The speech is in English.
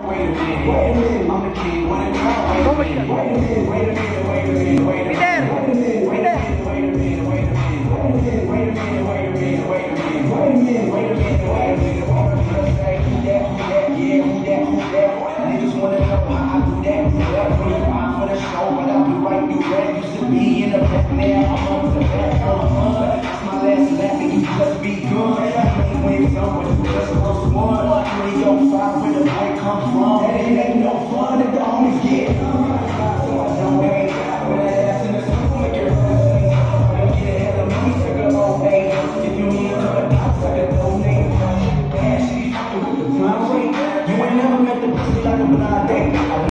Wait a minute, I'm the king when it comes. Wait a minute, wait a minute, wait a minute, wait a minute, wait a minute, wait a minute, wait a minute, wait a minute, wait a minute, wait a minute, wait a minute, wait a minute, wait a minute, wait a minute, wait a minute. All the girls say who that, yeah, who that. Niggas wanna know how I do that. That 25 for the show, but I do right, do that. Used to be in the back, now I'm on the back.